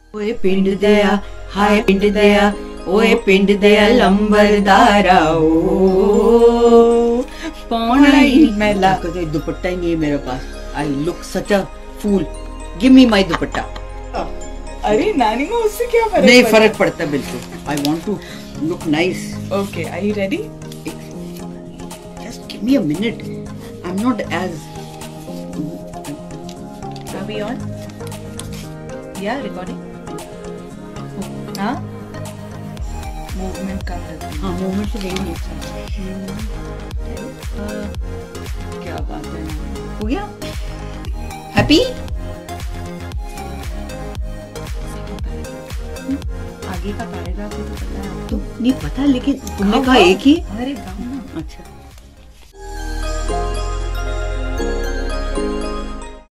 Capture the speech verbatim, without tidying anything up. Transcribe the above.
ओए पिंड दया हाय पिंड दया ओए पिंड दया लंबरदारा ओ पौना ही मेला कोई दुपट्टा ही नहीं है मेरे पास। I look such a fool. Give me my dupatta. अरे नानी में उससे क्या फर्क नहीं फर्क पड़ता बिल्कुल। I want to look nice. Okay are you ready? Just give me a minute. I am not as Are we on? Yeah, recording. हाँ? Movement कम रखना। हाँ मूवमेंट से देंगे नहीं क्या बात है। हो गया हैप्पी। आगे का पैराग्राफ तो पता है आपको? तो नहीं पता लेकिन तुमने कहा एक ही। अरे गाओ ना। अच्छा